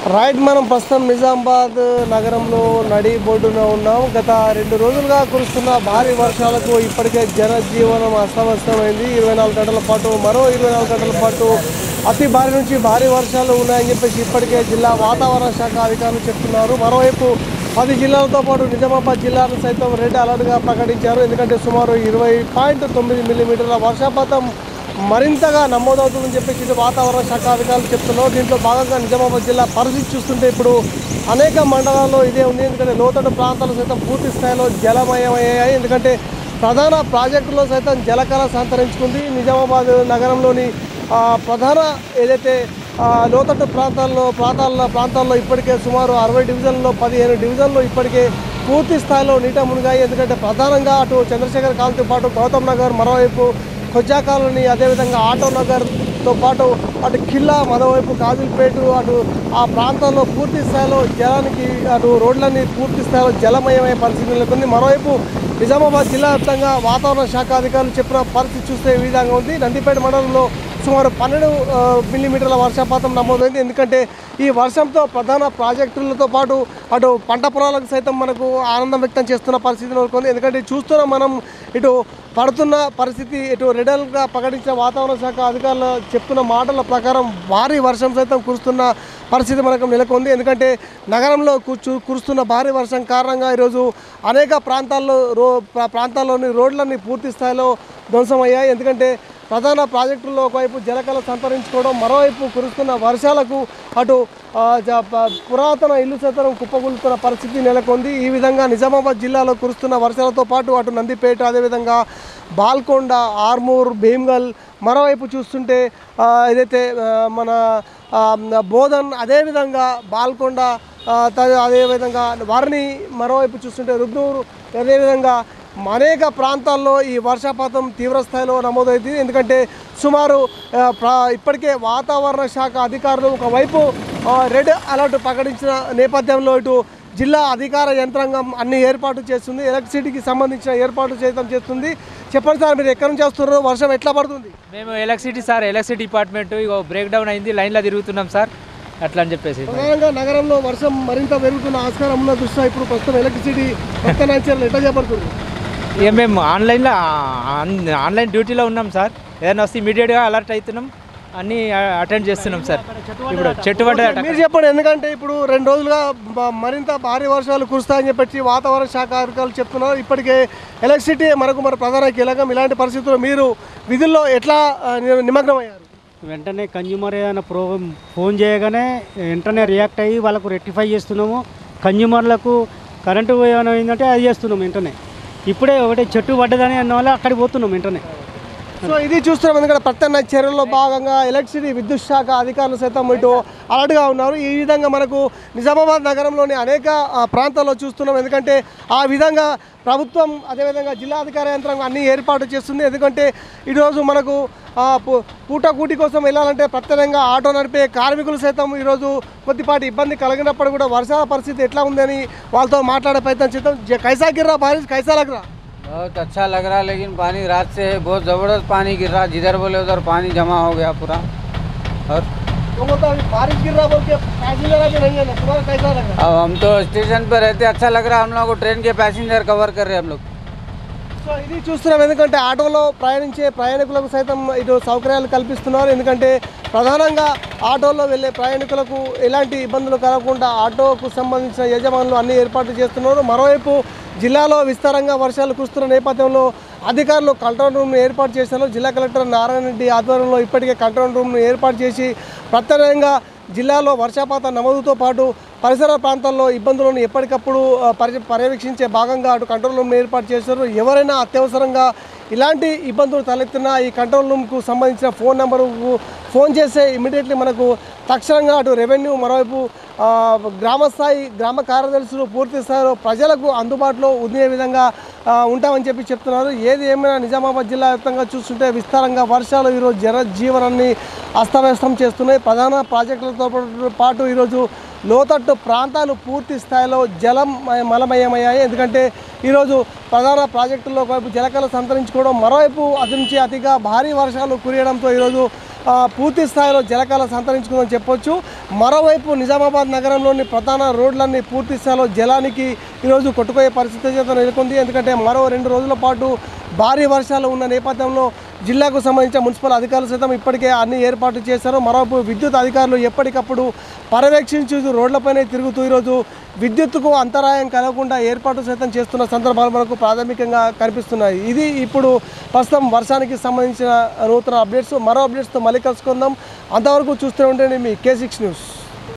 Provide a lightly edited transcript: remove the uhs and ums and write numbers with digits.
Right మనం ప్రస్తుతం నిజామాబాద్ నగరంలో నడి బోర్డున ఉన్నాం. గత 2 రోజులుగా కురుస్తున్న భారీ వర్షాలకు ఇప్పటికే జనజీవనం అస్తవ్యస్తమైంది. 24 గంటల పాటు మరో 24 గంటల పాటు అతి భారీ నుంచి భారీ వర్షాలు ఉన్నాయని చెప్పేసి ఇప్పటికే జిల్లా వాతావరణ శాఖ అధికారులు చెప్తున్నారు. మరోవైపు 10 జిల్లాలతో పాటు నిజామాబాద్ జిల్లాను సైతం రెడ్ అలర్ట్గా ప్రకటించారు. ఎందుకంటే సుమారు 20.9 మిల్లీమీటర్ల వర్షపాతం మరింతగా నమోదవుతుందని చెప్పేసి వాతావరణ శాఖ అధికారులు చెప్తున్నారు. దీంట్లో భాగంగా నిజామాబాద్ జిల్లా పరిస్థితి చూస్తుంటే ఇప్పుడు అనేక మండలాల్లో ఇదే ఉంది. ఎందుకంటే లోతట్టు ప్రాంతాలు సైతం పూర్తి స్థాయిలో జలమయమయ్యాయి. ఎందుకంటే ప్రధాన ప్రాజెక్టులో సైతం జలకళ సంతరించుకుంది. నిజామాబాద్ నగరంలోని ప్రధాన ఏదైతే లోతట్టు ప్రాంతాల్లో ఇప్పటికే సుమారు 60 డివిజన్లలో 15 డివిజన్లు ఇప్పటికే పూర్తి స్థాయిలో నీట మునిగాయి. ఎందుకంటే ప్రధానంగా అటు చంద్రశేఖర్ కాలనీతో పాటు గౌతమ్ నగర్, మరోవైపు కొజ్జా కాలనీ, అదేవిధంగా ఆటో నగర్తో పాటు అటు ఖిల్లా, మరోవైపు కాజుల్పేట, అటు ఆ ప్రాంతాల్లో పూర్తి స్థాయిలో జలానికి అటు రోడ్లన్నీ పూర్తి స్థాయిలో జలమయమయ్యే పరిస్థితి నెలకొంది. మరోవైపు నిజామాబాద్ జిల్లా వ్యాప్తంగా వాతావరణ శాఖ అధికారులు చెప్పిన పరిస్థితి చూస్తే ఈ విధంగా ఉంది. నందిపేట మండలంలో సుమారు 12 మిల్లీమీటర్ల వర్షపాతం నమోదైంది. ఎందుకంటే ఈ వర్షంతో ప్రధాన ప్రాజెక్టులతో పాటు అటు పంట పొలాలకు సైతం మనకు ఆనందం వ్యక్తం చేస్తున్న పరిస్థితి నెలకొంది. ఎందుకంటే చూస్తున్నాం మనం ఇటు పడుతున్న పరిస్థితి, ఇటు రెడ్ అలర్ట్గా ప్రకటించిన వాతావరణ శాఖ అధికారులు చెప్తున్న మాటల ప్రకారం భారీ వర్షం సైతం కురుస్తున్న పరిస్థితి మనకు నెలకొంది. ఎందుకంటే నగరంలో కురుస్తున్న భారీ వర్షం కారణంగా ఈరోజు అనేక ప్రాంతాల్లోని రోడ్లన్నీ పూర్తి స్థాయిలో ధ్వంసమయ్యాయి. ఎందుకంటే ప్రధాన ప్రాజెక్టుల్లో ఒకవైపు జలకళ సంతరించుకోవడం, మరోవైపు కురుస్తున్న వర్షాలకు అటు పురాతన ఇల్లు సైతం కుప్పగొలుతున్న పరిస్థితి నెలకొంది. ఈ విధంగా నిజామాబాద్ జిల్లాలో కురుస్తున్న వర్షాలతో పాటు అటు నందిపేట, అదేవిధంగా బాల్కొండ, ఆర్మూర్, భీమ్గల్, మరోవైపు చూస్తుంటే ఏదైతే మన బోధన్, అదేవిధంగా బాల్కొండ, అదేవిధంగా వర్ణి, మరోవైపు చూస్తుంటే రుద్నూరు, అదేవిధంగా అనేక ప్రాంతాల్లో ఈ వర్షపాతం తీవ్రస్థాయిలో నమోదైంది. ఎందుకంటే సుమారు ఇప్పటికే వాతావరణ శాఖ అధికారులు ఒకవైపు రెడ్ అలర్ట్ ప్రకటించిన నేపథ్యంలో ఇటు జిల్లా అధికార యంత్రాంగం అన్ని ఏర్పాటు చేస్తుంది. ఎలక్ట్రిసిటీకి సంబంధించిన ఏర్పాటు చేస్తుంది. చెప్పండి సార్, మీరు ఎక్కడి నుంచి వస్తున్నారు? వర్షం ఎట్లా పడుతుంది? మేము ఎలక్ట్రిసిటీ డిపార్ట్మెంట్ ఇగో బ్రేక్ డౌన్ అయింది, లైన్లో తిరుగుతున్నాం సార్. అట్లా అని చెప్పేసి ప్రధానంగా నగరంలో వర్షం మరింత పెరుగుతున్న ఆస్కారం ఉన్న దృష్ట్యా ఇప్పుడు ప్రస్తుతం ఎలక్ట్రిసిటీ భక్తనాంచర్లు ఎట్లా చేపడుతుంది? ఇక మేము ఆన్లైన్ డ్యూటీలో ఉన్నాం సార్. ఏదైనా వస్తే ఇమీడియట్గా అలర్ట్ అవుతున్నాం, అన్నీ అటెండ్ చేస్తున్నాం సార్. ఇప్పుడు చెట్టు మీరు చెప్పండి, ఎందుకంటే ఇప్పుడు 2 రోజులుగా మరింత భారీ వర్షాలు కురుస్తాయని చెప్పి వాతావరణ శాఖ అధికారులు చెప్తున్నారు. ఇప్పటికే ఎలక్ట్రిసిటీ మరి ప్రధాన కీలకం. ఇలాంటి పరిస్థితుల్లో మీరు విధుల్లో ఎట్లా నిమగ్నమయ్యారు? వెంటనే కన్జ్యూమర్ ఏదైనా ఫోన్ చేయగానే వెంటనే రియాక్ట్ అయ్యి వాళ్ళకు రెక్టిఫై చేస్తున్నాము. కన్జ్యూమర్లకు కరెంటు ఏమైనా అయిందంటే అది చేస్తున్నాం వెంటనే. ఇప్పుడే ఒకటి చెట్టు పడ్డదని అన్న వల్ల అక్కడికి పోతున్నాం వెంటనే. సో ఇది చూస్తున్నాం. ఎందుకంటే ప్రత్యామ్నాయ చర్యల్లో భాగంగా ఎలక్ట్రిసిటీ విద్యుత్ శాఖ అధికారులు సైతం ఇటు అలర్ట్గా ఉన్నారు. ఈ విధంగా మనకు నిజామాబాద్ నగరంలోని అనేక ప్రాంతాల్లో చూస్తున్నాం. ఎందుకంటే ఆ విధంగా ప్రభుత్వం, అదేవిధంగా జిల్లా అధికార యంత్రాంగం అన్ని ఏర్పాటు చేస్తుంది. ఎందుకంటే ఈరోజు మనకు పూటకూటి కోసం వెళ్ళాలంటే ప్రత్యేకంగా ఆటో నడిపే కార్మికులు సైతం ఈరోజు కొద్దిపాటి ఇబ్బంది కలిగినప్పుడు కూడా వర్షాల పరిస్థితి ఎట్లా ఉందని వాళ్ళతో మాట్లాడే ప్రయత్నం చేద్దాం. कैसा गिर रहा बारिश, कैसा लग रहा? बहुत अच्छा लग रहा, लेकिन पानी रात से बहुत ज़बरदस्त पानी गिर रहा, जिधर बोले उधर पानी जमा हो गया पूरा. और तो मतलब बारिश गिर रहा बोल के पैसेंजर आगे नहीं है ना, तुम्हारा कैसा लग रहा? अब हम तो स्टेशन पर रहते, अच्छा लग रहा. हम लोग को ट्रेन के पैसेंजर कवर कर रहे हैं हम लोग. సో ఇది చూస్తున్నాం. ఎందుకంటే ఆటోలో ప్రయాణించే ప్రయాణికులకు సైతం ఇటు సౌకర్యాలు కల్పిస్తున్నారు. ఎందుకంటే ప్రధానంగా ఆటోలో వెళ్ళే ప్రయాణికులకు ఎలాంటి ఇబ్బందులు కలగకుండా ఆటోకు సంబంధించిన యజమానులు అన్ని ఏర్పాట్లు చేస్తున్నారు. మరోవైపు జిల్లాలో విస్తారంగా వర్షాలు కురుస్తున్న నేపథ్యంలో అధికారులు కంట్రోల్ రూమ్ను ఏర్పాటు చేశారు. జిల్లా కలెక్టర్ నారాయణ రెడ్డి ఆధ్వర్యంలో ఇప్పటికే కంట్రోల్ రూమ్ను ఏర్పాటు చేసి ప్రత్యేకంగా జిల్లాలో వర్షపాత నమోదుతో పాటు పరిసర ప్రాంతాల్లో ఇబ్బందులను ఎప్పటికప్పుడు పర్యవేక్షించే భాగంగా అటు కంట్రోల్ రూమ్ను ఏర్పాటు చేశారు. ఎవరైనా అత్యవసరంగా ఇలాంటి ఇబ్బందులు తలెత్తినా ఈ కంట్రోల్ రూమ్కు సంబంధించిన ఫోన్ నెంబరుకు ఫోన్ చేస్తే ఇమీడియట్లీ మనకు తక్షణంగా అటు రెవెన్యూ, మరోవైపు గ్రామ కార్యదర్శులు పూర్తి స్థాయిలో ప్రజలకు అందుబాటులో ఉండే విధంగా ఉంటామని చెప్తున్నారు. ఏది ఏమైనా నిజామాబాద్ జిల్లా వ్యాప్తంగా చూస్తుంటే విస్తారంగా వర్షాలు ఈరోజు జనజీవనాన్ని అస్తవ్యస్తం చేస్తున్నాయి. ప్రధాన ప్రాజెక్టులతో పాటు ఈరోజు లోతట్టు ప్రాంతాలు పూర్తి స్థాయిలో మలమయమయ్యాయి. ఎందుకంటే ఈరోజు ప్రధాన ప్రాజెక్టుల్లో ఒకవైపు జలకళ సంతరించుకోవడం, మరోవైపు అతి నుంచి అతిగా భారీ వర్షాలు కురియడంతో ఈరోజు పూర్తి స్థాయిలో జలకాల సంతరించుకుందని చెప్పొచ్చు. మరోవైపు నిజామాబాద్ నగరంలోని ప్రధాన రోడ్లన్నీ పూర్తి స్థాయిలో జలానికి ఈరోజు కొట్టుకుపోయే పరిస్థితి చేత నెలకొంది. ఎందుకంటే మరో 2 రోజుల పాటు భారీ వర్షాలు ఉన్న నేపథ్యంలో జిల్లాకు సంబంధించిన మున్సిపల్ అధికారులు సైతం ఇప్పటికే అన్ని ఏర్పాట్లు చేశారు. మరోవైపు విద్యుత్ అధికారులు ఎప్పటికప్పుడు పర్యవేక్షించు రోడ్లపైనే తిరుగుతూ ఈరోజు విద్యుత్తుకు అంతరాయం కలగకుండా ఏర్పాటు సైతం చేస్తున్న సందర్భాలు మనకు ప్రాథమికంగా కనిపిస్తున్నాయి. ఇది ఇప్పుడు ప్రస్తుతం వర్షానికి సంబంధించిన నూతన అప్డేట్స్. మరో అప్డేట్స్తో మళ్ళీ కలుసుకుందాం. అంతవరకు చూస్తూ ఉండండి మీ K6 న్యూస్.